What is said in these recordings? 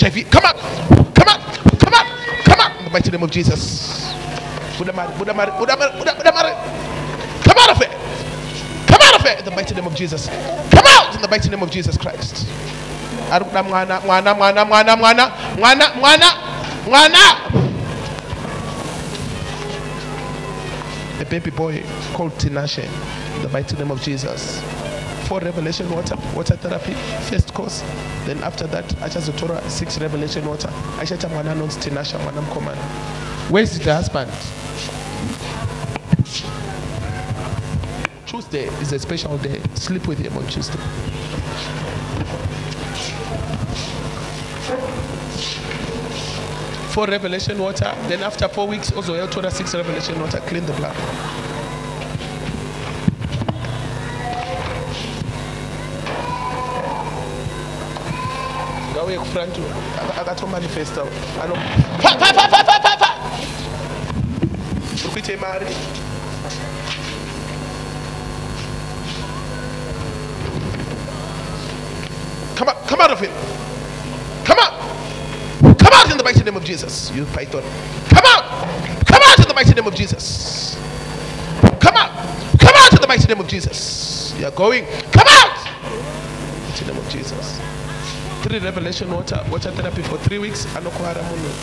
HIV. Come out. Come out. Come out. Come out. In the mighty name of Jesus. Come out of it. Come out of it in the mighty name of Jesus. Come out in the mighty name of Jesus Christ. A baby boy called Tinashe in the mighty name of Jesus. For revelation water therapy, first course. Then after that, I just Torah 6 revelation water. I shall mwana non Tinashe mwana mkomana. Where's the husband? Tuesday is a special day. Sleep with him on Tuesday. For revelation water. Then after 4 weeks, also El Torah 6 revelation water. Clean the blood. Go front. I got to manifest. I know. Come out of him. Come out. Come out in the mighty name of Jesus. You python. Come out. Come out in the mighty name of Jesus. Come out. Come out in the mighty name of Jesus. You are going. Come out. In the mighty name of Jesus. 3 revelation water therapy for 3 weeks. Anokuhara munu.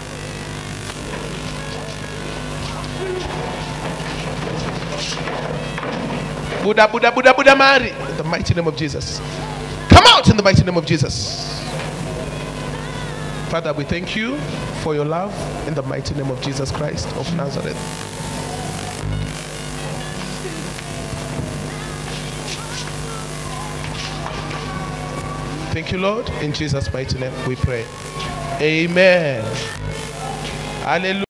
Buddha Mary. In the mighty name of Jesus. Come out in the mighty name of Jesus. Father, we thank you for your love in the mighty name of Jesus Christ of Nazareth. Thank you, Lord. In Jesus' mighty name we pray. Amen. Hallelujah.